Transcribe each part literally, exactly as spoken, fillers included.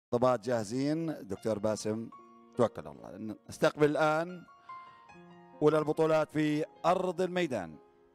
طبات جاهزين. دكتور باسم توكل على الله. نستقبل الآن أولى البطولات في أرض الميدان.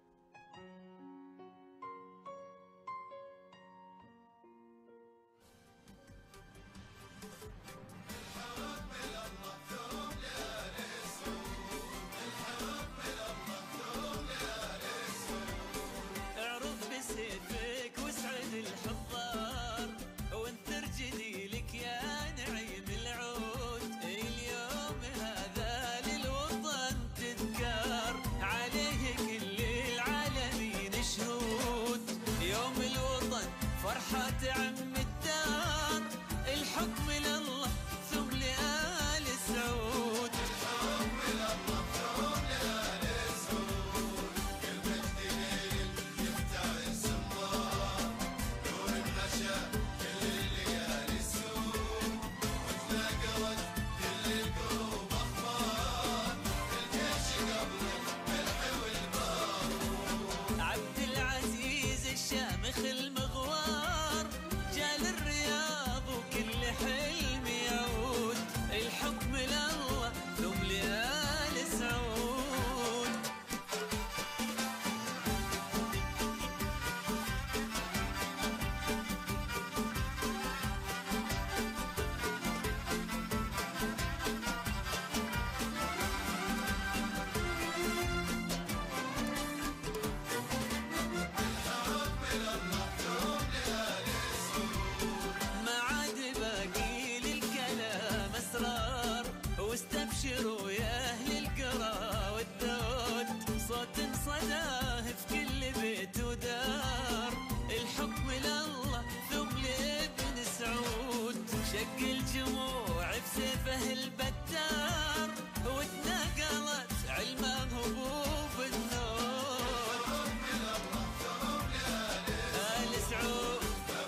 فرحة عم الدار، الحكم لله ثم لآل سعود. الحكم لله ثم لآل سعود. كل مجد ليل يفتح السمار، نور النشا كل الليالي السود، وتلاقوت كل القلوب أخبار، الجيش قبل الملح والبارود. عبد العزيز الشامخ المغوار جال الرياض وكل حلم يعود. الحكم لله ثم لآل سعود. واستبشروا يا أهل القرى والدود، صوت صداه في كل بيت ودار. الحكم لله ثم لابن سعود، شق الجموع بسيفه البتار، واتنقلت علمه هبوب النور. الحكم لله ثم لآل سعود.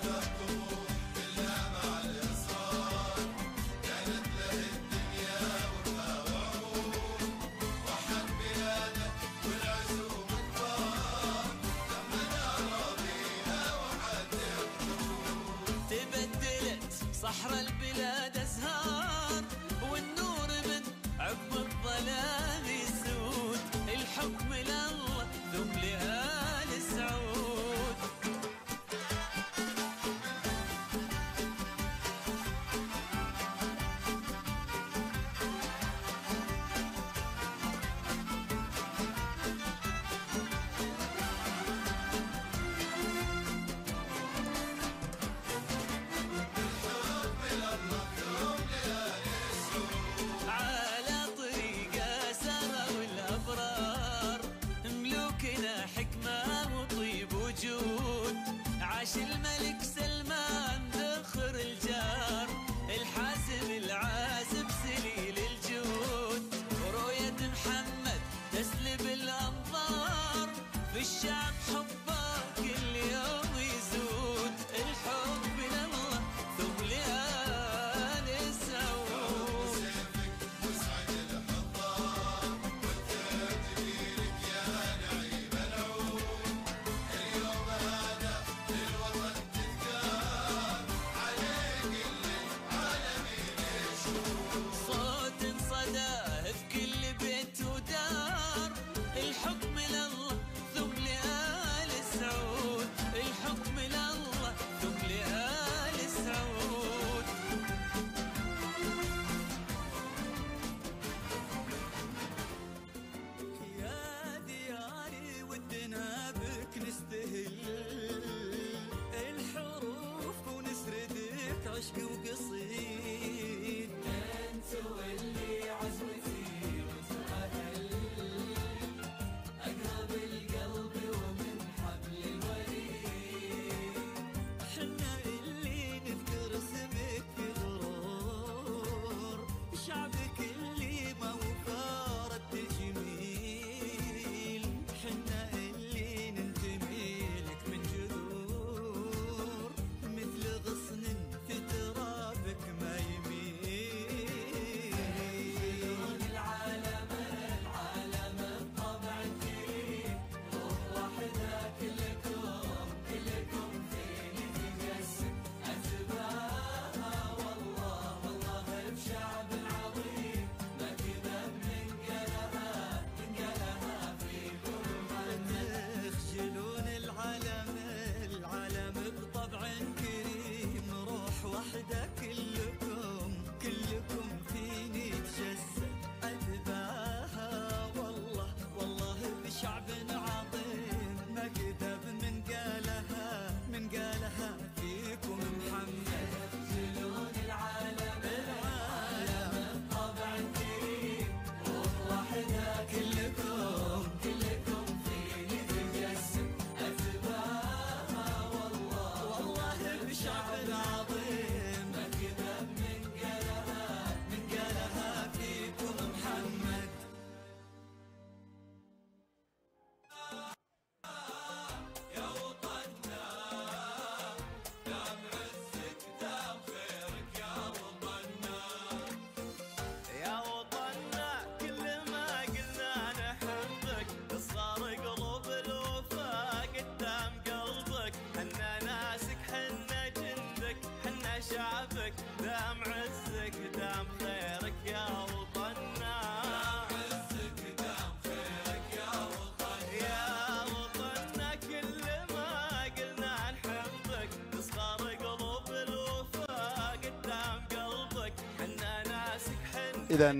تبدلت صحراء البلاد أزهار، والنور من عقب الظلام يسود. الحكم لله ثم لآل سعود. عاش الملك سلمان ذخر الجار، الحاسم العازب سليل الجود، ورؤية محمد تسلب الأنظار، في الشعب حبه كل يوم يزود. الحب لله ثم لآل سعود. مسعد الحضار والتدبيرك يا نعيم العود. اليوم هذا للوطن تذكار، عليك العالمين يشهد. صوت صداه في كل بيت ودار، الحكم لله ثم لآل سعود. الحكم لله ثم لآل سعود. يا دياري ودنا بك نستهل، الحروف ونسردك عشق وقصيد. انت واللي عزوتي متراهل، اقرب القلب ومن حبل الوريد. حنا اللي نذكر اسمك في غرور، شعبك اللي ما وفار التجميل. حنا اللي ننتمي لك من جذور، مثل غصن في تراب إذا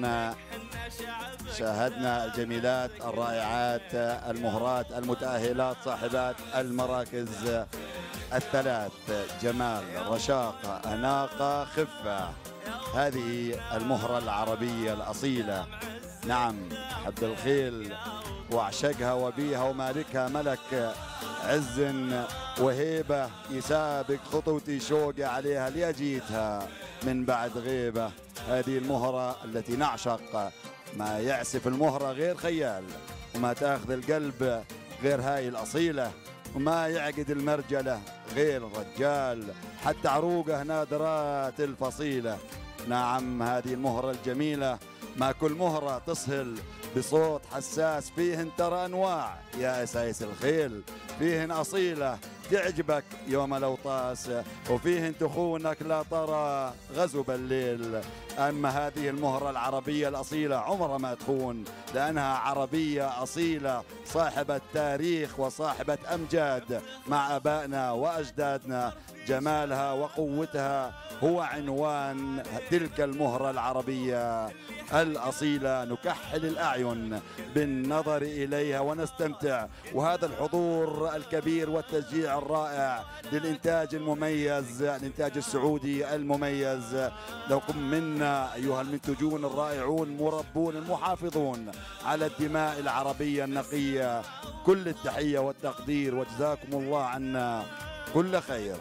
شاهدنا الجميلات الرائعات المهرات المتأهلات صاحبات المراكز الثلاث: جمال، رشاقة، أناقة، خفة. هذه المهرة العربية الأصيلة. نعم، أحب الخيل واعشقها وبيها ومالكها ملك عز وهيبة، يسابق خطوتي شوقي عليها لأجيتها من بعد غيبة. هذه المهرة التي نعشق، ما يعسف المهرة غير خيال، وما تاخذ القلب غير هاي الأصيلة، وما يعقد المرجلة غير رجال، حتى عروقه نادرات الفصيلة. نعم، هذه المهرة الجميلة، ما كل مهرة تصهل بصوت حساس، فيهن ترى أنواع يا أسايس الخيل، فيهن أصيلة تعجبك يوم الأوطاس، وفيهن تخونك لا ترى غزو بالليل. أما هذه المهرة العربية الأصيلة عمرها ما تخون، لأنها عربية أصيلة صاحبة تاريخ وصاحبة أمجاد مع أبائنا وأجدادنا. جمالها وقوتها هو عنوان تلك المهرة العربية الأصيلة. نكحل الأعين بالنظر إليها ونستمتع، وهذا الحضور الكبير والتشجيع الرائع للإنتاج المميز، الإنتاج السعودي المميز. لكم منا أيها المنتجون الرائعون، مربون المحافظون على الدماء العربية النقية، كل التحية والتقدير، وجزاكم الله عنا كل خير.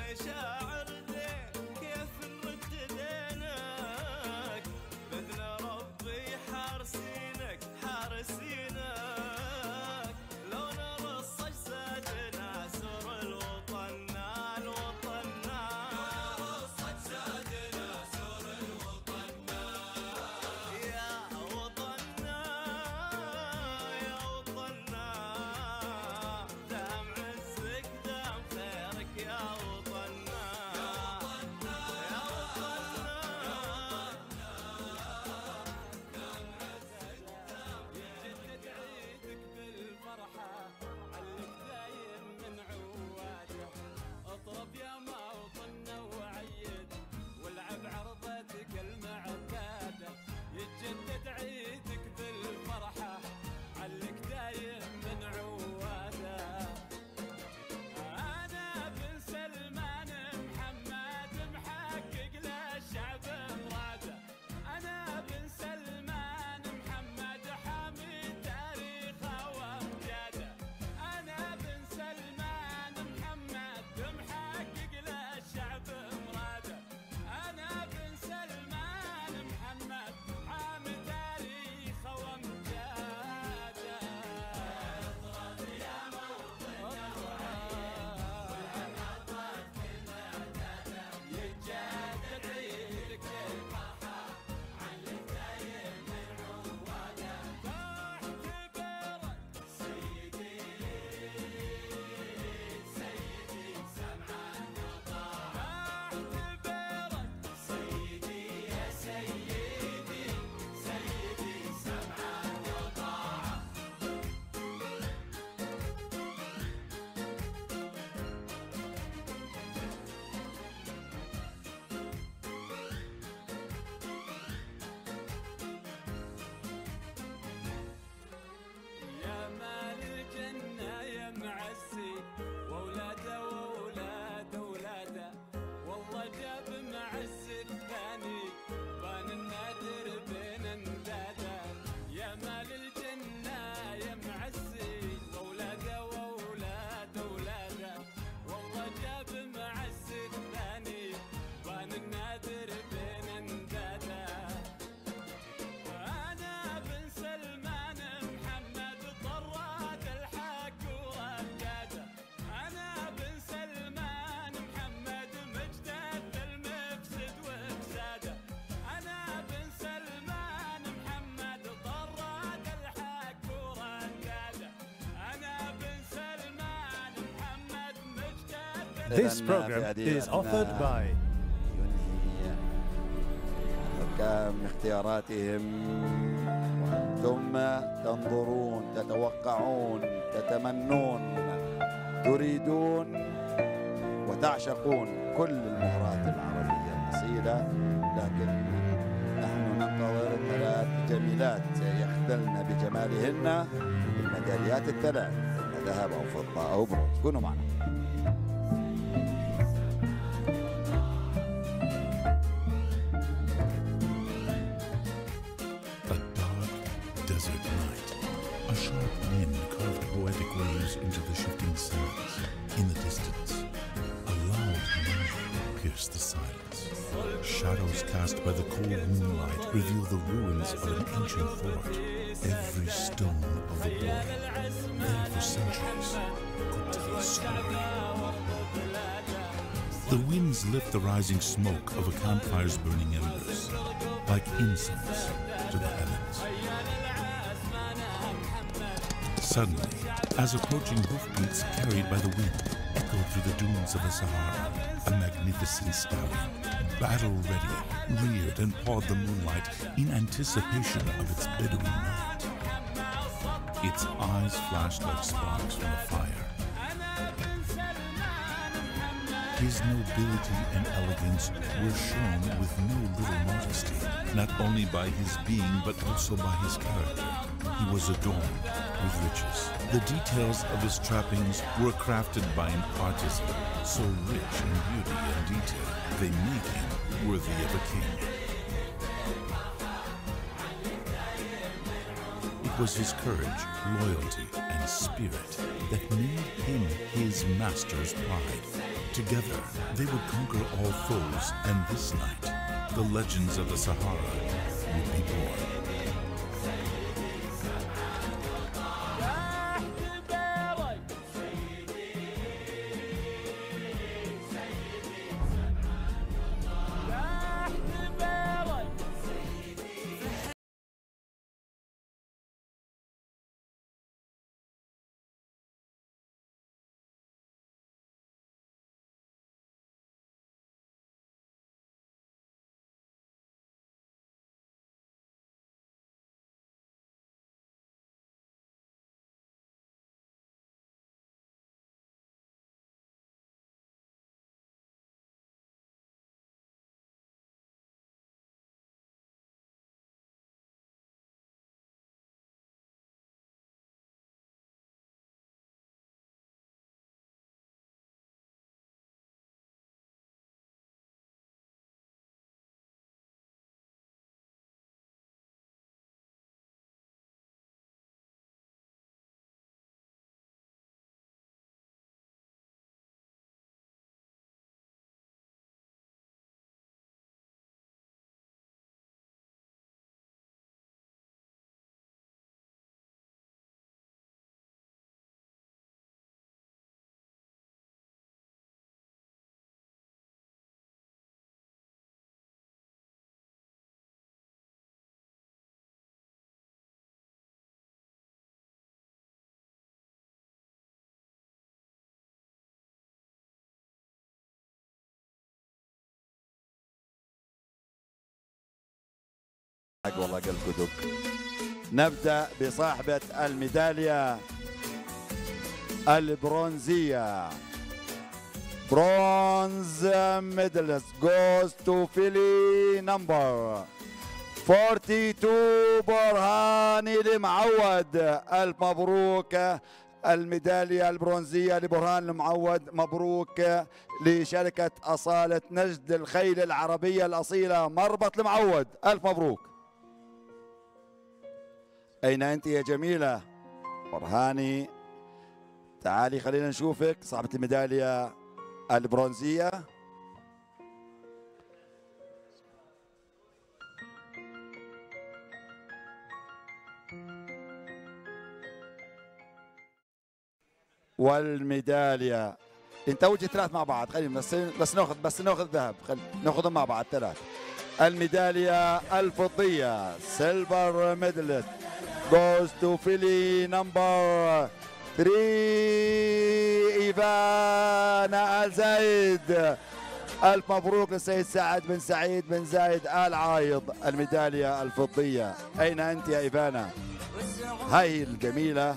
This program is offered by حكام اختياراتهم، وأنتم تنظرون، تتوقعون، تتمنون، تريدون وتعشقون كل المهارات العربية الأصيلة، لكن نحن ننتظر ثلاث جميلات يخدلن بجمالهن الميداليات الثلاث، ذهب أو فضة أو برونز. كونوا معنا. Desert night. A sharp wind carved poetic waves into the shifting sands. In the distance, a loud moaning pierced the silence. Shadows cast by the cold moonlight reveal the ruins of an ancient fort. Every stone of the wall, there for centuries, could tell a story. The winds lift the rising smoke of a campfire's burning embers, like incense to the heavens. Suddenly, as approaching hoofbeats carried by the wind echoed through the dunes of the Sahara, a magnificent stallion, battle-ready, reared and pawed the moonlight in anticipation of its Bedouin night. Its eyes flashed like sparks from a fire. His nobility and elegance were shown with no little modesty, not only by his being but also by his character. He was adorned with riches. The details of his trappings were crafted by an artisan, so rich in beauty and detail, they made him worthy of a king. It was his courage, loyalty, and spirit that made him his master's pride. Together, they would conquer all foes, and this night, the legends of the Sahara would be born. والله قلبك دق. نبدأ بصاحبة الميدالية البرونزية. Bronze medalist goes to Philly number forty-two برهاني المعود. ألف مبروك الميدالية البرونزية لبرهان المعود. مبروك لشركة أصالة نجد الخيل العربية الأصيلة مربط المعود. ألف مبروك. أين أنت يا جميلة؟ برهاني تعالي خلينا نشوفك صاحبة الميدالية البرونزية. والميدالية انت وجه ثلاث مع بعض. خلينا بس بس ناخذ بس ناخذ ذهب. خلينا ناخذهم مع بعض ثلاث. الميدالية الفضية سيلفر ميداليست goes to Philly number three إيفانا آل زايد. ألف مبروك للسيد سعد بن سعيد بن زايد آل عايض الميدالية الفضية. أين أنت يا إيفانا؟ هاي الجميلة.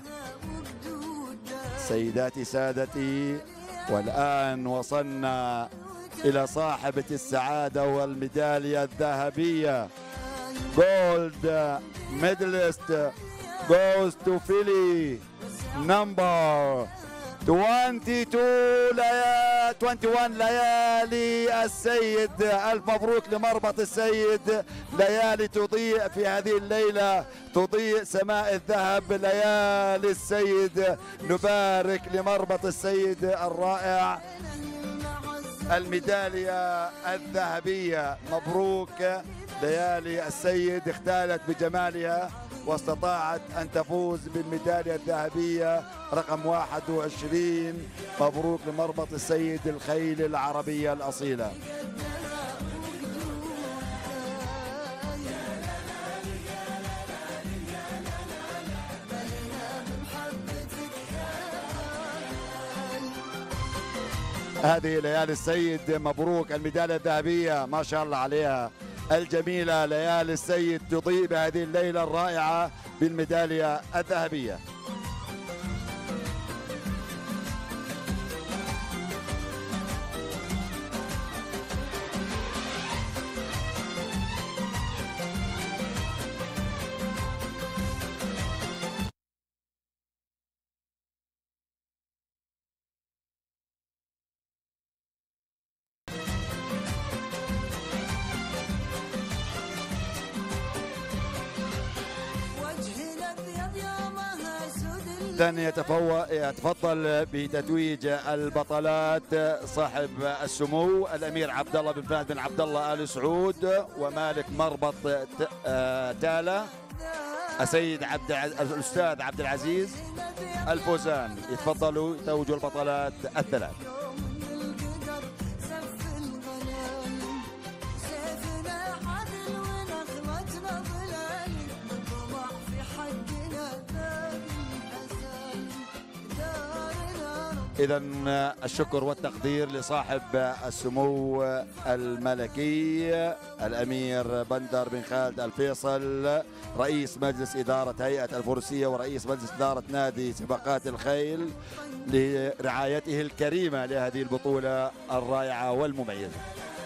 سيداتي سادتي، والآن وصلنا إلى صاحبة السعادة والميدالية الذهبية Gold medalist goes to Philly number twenty-two ليالي واحد وعشرين ليالي السيد. ألف مبروك لمربط السيد. ليالي تضيء في هذه الليلة، تضيء سماء الذهب. ليالي السيد، نبارك لمربط السيد الرائع الميدالية الذهبية. مبروك. ليالي السيد اختالت بجمالها واستطاعت أن تفوز بالميدالية الذهبية رقم واحد وعشرين. مبروك لمربط السيد الخيل العربية الأصيلة. هذه ليالي السيد، مبروك الميدالية الذهبية، ما شاء الله عليها الجميلة. ليالي السيد تضيء بهذه الليلة الرائعة بالميدالية الذهبية. إذن يتفوق يتفضل بتتويج البطلات صاحب السمو الأمير عبد الله بن فهد بن عبد الله آل سعود ومالك مربط تالة السيد عبد الأستاذ عبد العزيز الفوزان. يتفضلوا يتوجوا البطلات الثلاث. إذا الشكر والتقدير لصاحب السمو الملكي الأمير بندر بن خالد الفيصل رئيس مجلس إدارة هيئة الفروسية ورئيس مجلس إدارة نادي سباقات الخيل لرعايته الكريمة لهذه البطولة الرائعة والمميزة.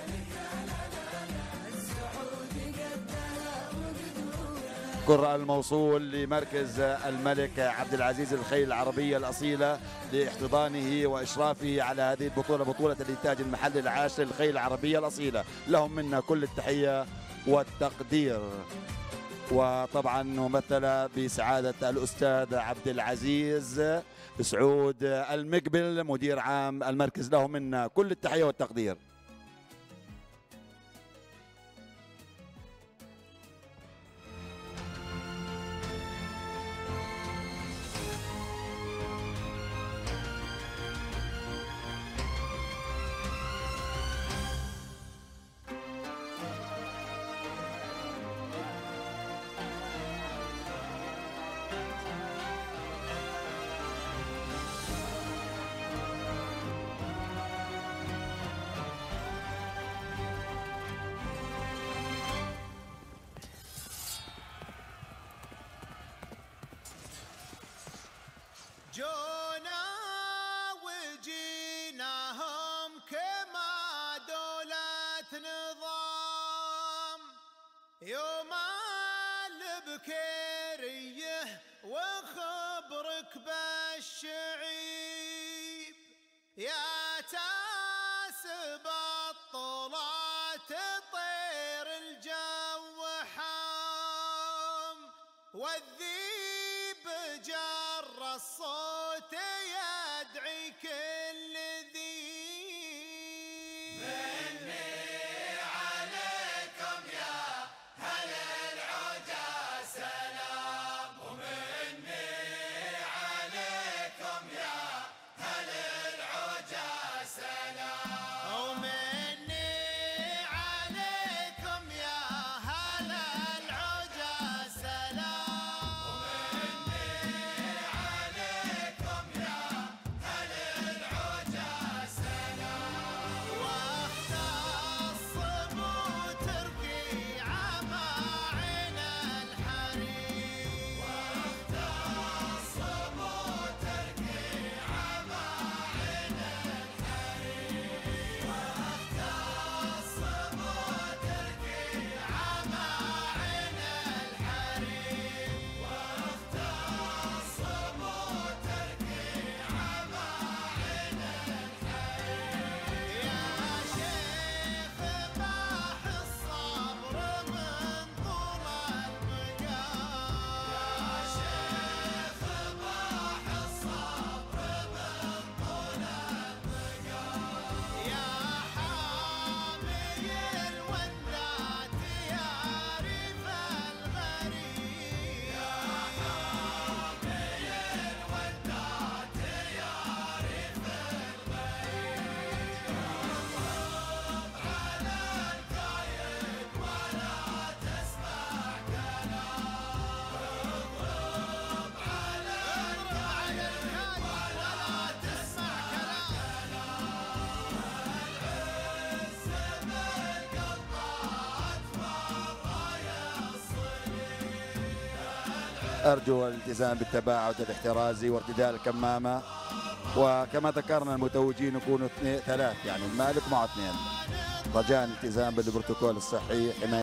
الشكر الموصول لمركز الملك عبد العزيز الخيل العربية الأصيلة لاحتضانه وإشرافه على هذه البطولة، بطولة الإنتاج المحلي العاشر للخيل العربية الأصيلة. لهم منا كل التحية والتقدير. وطبعا ممثلة بسعادة الأستاذ عبد العزيز سعود المقبل مدير عام المركز. لهم منا كل التحية والتقدير. جونا وجيناهم كما دولة نظام يوم البكيريه وخبرك بالشعيب يا تاسب الطلات طير الجو حام والذيب جر الصوت يدعي كل ذيب. مني عليكم يا هل العجا سلام ومني عليكم يا هل العجا سلام ومني عليكم يا هل العجا سلام ومني عليكم يا هل العجا أرجو الالتزام بالتباعد الاحترازي وارتداء الكمامة، وكما ذكرنا المتوجين يكونوا اثنين ثلاث، يعني المالك معه اثنين، رجاء الالتزام بالبروتوكول الصحي حماية